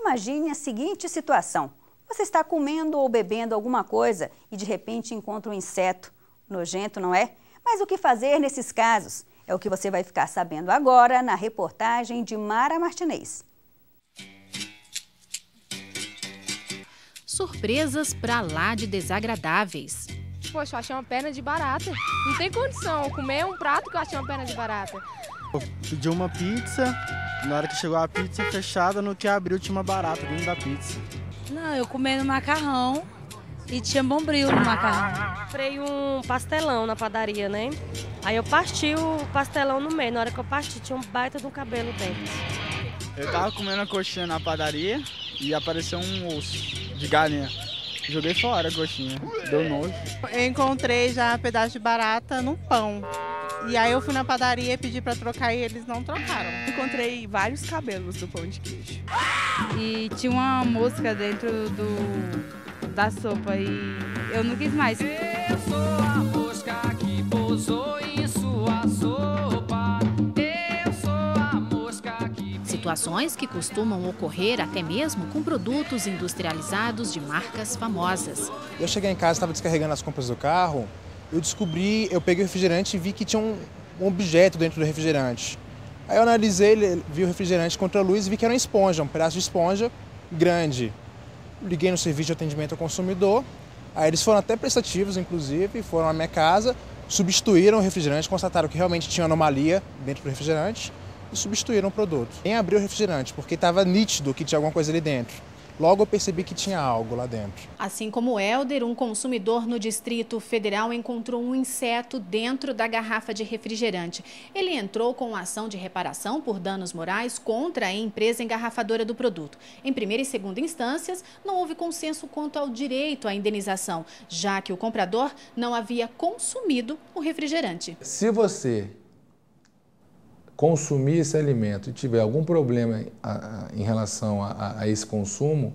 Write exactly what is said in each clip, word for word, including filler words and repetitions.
Imagine a seguinte situação. Você está comendo ou bebendo alguma coisa e de repente encontra um inseto. Nojento, não é? Mas o que fazer nesses casos? É o que você vai ficar sabendo agora na reportagem de Mara Martinez. Surpresas pra lá de desagradáveis. Poxa, eu achei uma perna de barata. Não tem condição comer um prato que eu achei uma perna de barata. Eu pedi uma pizza, na hora que chegou a pizza fechada, no que abriu tinha uma barata dentro da pizza. Não, eu comendo macarrão e tinha bombril no macarrão. Comprei um pastelão na padaria, né? Aí eu parti o pastelão no meio. Na hora que eu parti, tinha um baita de um cabelo dentro. Eu tava comendo a coxinha na padaria e apareceu um osso de galinha. Joguei fora a coxinha, deu nojo. Eu encontrei já um pedaço de barata no pão. E aí eu fui na padaria e pedi pra trocar e eles não trocaram. Encontrei vários cabelos do pão de queijo. E tinha uma mosca dentro do, da sopa e eu não quis mais. Eu sou a mosca que pousou em sua sopa. Eu sou a mosca que... Situações que costumam ocorrer até mesmo com produtos industrializados de marcas famosas. Eu cheguei em casa, estava descarregando as compras do carro. Eu descobri, eu peguei o refrigerante e vi que tinha um, um objeto dentro do refrigerante. Aí eu analisei, vi o refrigerante contra a luz e vi que era uma esponja, um pedaço de esponja grande. Liguei no serviço de atendimento ao consumidor, aí eles foram até prestativos, inclusive, foram à minha casa, substituíram o refrigerante, constataram que realmente tinha anomalia dentro do refrigerante e substituíram o produto. Nem abriu o refrigerante, porque estava nítido que tinha alguma coisa ali dentro. Logo eu percebi que tinha algo lá dentro. Assim como o Helder, um consumidor no Distrito Federal encontrou um inseto dentro da garrafa de refrigerante. Ele entrou com uma ação de reparação por danos morais contra a empresa engarrafadora do produto. Em primeira e segunda instâncias, não houve consenso quanto ao direito à indenização, já que o comprador não havia consumido o refrigerante. Se você consumir esse alimento e tiver algum problema em relação a, a esse consumo,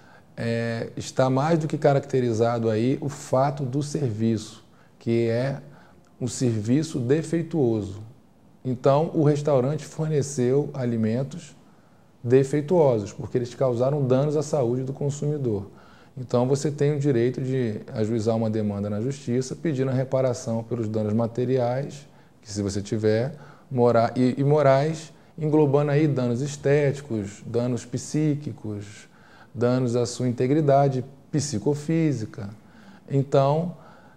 é, está mais do que caracterizado aí o fato do serviço, que é um serviço defeituoso. Então, o restaurante forneceu alimentos defeituosos, porque eles causaram danos à saúde do consumidor. Então, você tem o direito de ajuizar uma demanda na justiça, pedindo a reparação pelos danos materiais, que se você tiver, Mora, e, e morais, englobando aí danos estéticos, danos psíquicos, danos à sua integridade psicofísica. Então,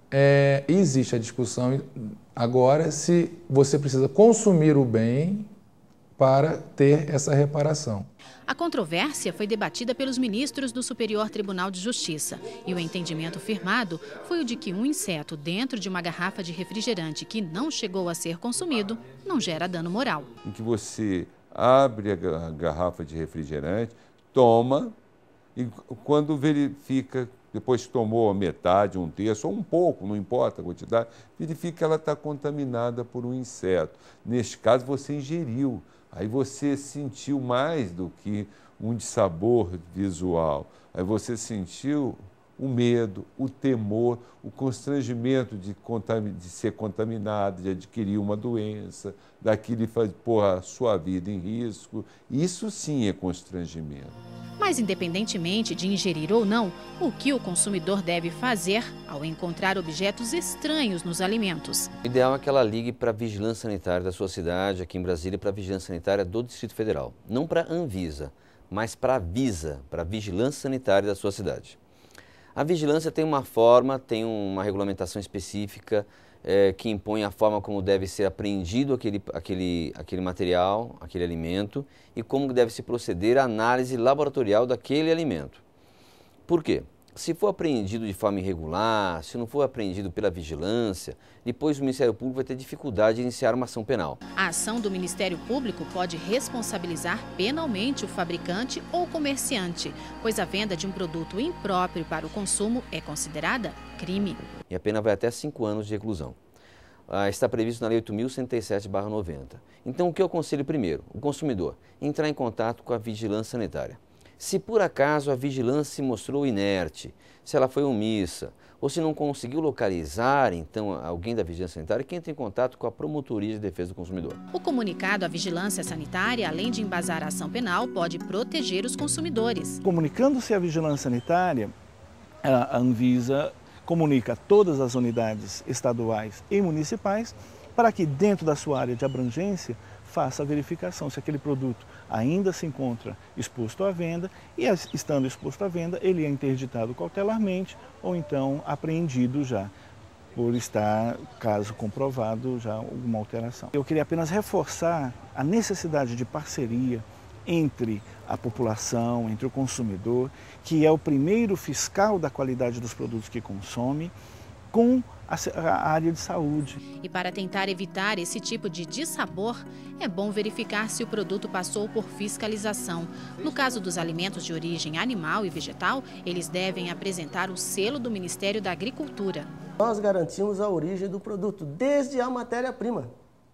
é, existe a discussão agora se você precisa consumir o bem para ter essa reparação. A controvérsia foi debatida pelos ministros do Superior Tribunal de Justiça e o entendimento firmado foi o de que um inseto dentro de uma garrafa de refrigerante que não chegou a ser consumido não gera dano moral. Em que você abre a garrafa de refrigerante, toma e quando verifica, depois que tomou metade, um terço ou um pouco, não importa a quantidade, verifica que ela está contaminada por um inseto. Neste caso, você ingeriu. Aí você sentiu mais do que um dissabor visual. Aí você sentiu o medo, o temor, o constrangimento de, de ser contaminado, de adquirir uma doença, daquilo pôr a sua vida em risco. Isso sim é constrangimento. Mas, independentemente de ingerir ou não, o que o consumidor deve fazer ao encontrar objetos estranhos nos alimentos? O ideal é que ela ligue para a Vigilância Sanitária da sua cidade, aqui em Brasília, para a Vigilância Sanitária do Distrito Federal. Não para a Anvisa, mas para a Visa, para a Vigilância Sanitária da sua cidade. A vigilância tem uma forma, tem uma regulamentação específica é, que impõe a forma como deve ser apreendido aquele, aquele, aquele material, aquele alimento e como deve se proceder à análise laboratorial daquele alimento. Por quê? Se for apreendido de forma irregular, se não for apreendido pela vigilância, depois o Ministério Público vai ter dificuldade de iniciar uma ação penal. A ação do Ministério Público pode responsabilizar penalmente o fabricante ou comerciante, pois a venda de um produto impróprio para o consumo é considerada crime. E a pena vai até cinco anos de reclusão. Ah, está previsto na Lei oito mil cento e trinta e sete barra noventa. Então, o que eu aconselho primeiro? O consumidor entrar em contato com a Vigilância Sanitária. Se por acaso a vigilância se mostrou inerte, se ela foi omissa, ou se não conseguiu localizar, então, alguém da Vigilância Sanitária, que entre em contato com a Promotoria de Defesa do Consumidor. O comunicado à Vigilância Sanitária, além de embasar a ação penal, pode proteger os consumidores. Comunicando-se à Vigilância Sanitária, a Anvisa comunica a todas as unidades estaduais e municipais para que, dentro da sua área de abrangência, faça a verificação se aquele produto ainda se encontra exposto à venda e, estando exposto à venda, ele é interditado cautelarmente ou então apreendido já, por estar, caso comprovado, já alguma alteração. Eu queria apenas reforçar a necessidade de parceria entre a população, entre o consumidor, que é o primeiro fiscal da qualidade dos produtos que consome, com a área de saúde. E para tentar evitar esse tipo de dissabor, é bom verificar se o produto passou por fiscalização. No caso dos alimentos de origem animal e vegetal, eles devem apresentar o selo do Ministério da Agricultura. Nós garantimos a origem do produto, desde a matéria-prima.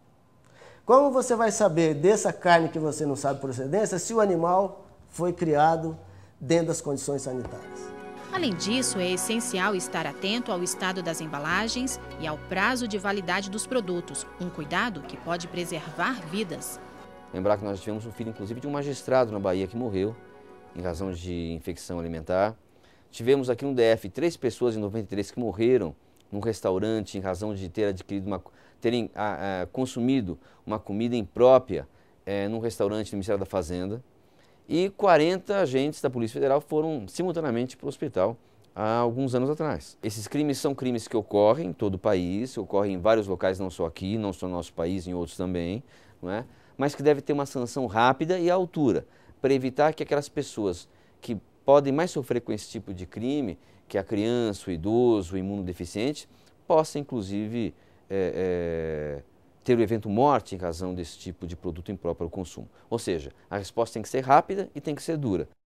Como você vai saber dessa carne que você não sabe procedência se o animal foi criado dentro das condições sanitárias? Além disso, é essencial estar atento ao estado das embalagens e ao prazo de validade dos produtos, um cuidado que pode preservar vidas. Lembrar que nós tivemos um filho, inclusive, de um magistrado na Bahia que morreu em razão de infecção alimentar. Tivemos aqui no D F três pessoas em noventa e três que morreram num restaurante em razão de ter adquirido uma, terem a, a, consumido uma comida imprópria é, num restaurante do Ministério da Fazenda. E quarenta agentes da Polícia Federal foram simultaneamente para o hospital há alguns anos atrás. Esses crimes são crimes que ocorrem em todo o país, ocorrem em vários locais, não só aqui, não só no nosso país, em outros também, não é? Mas que deve ter uma sanção rápida e à altura, para evitar que aquelas pessoas que podem mais sofrer com esse tipo de crime, que a criança, o idoso, o imunodeficiente, possa inclusive é, é, ter o evento morte em razão desse tipo de produto impróprio ao consumo. Ou seja, a resposta tem que ser rápida e tem que ser dura.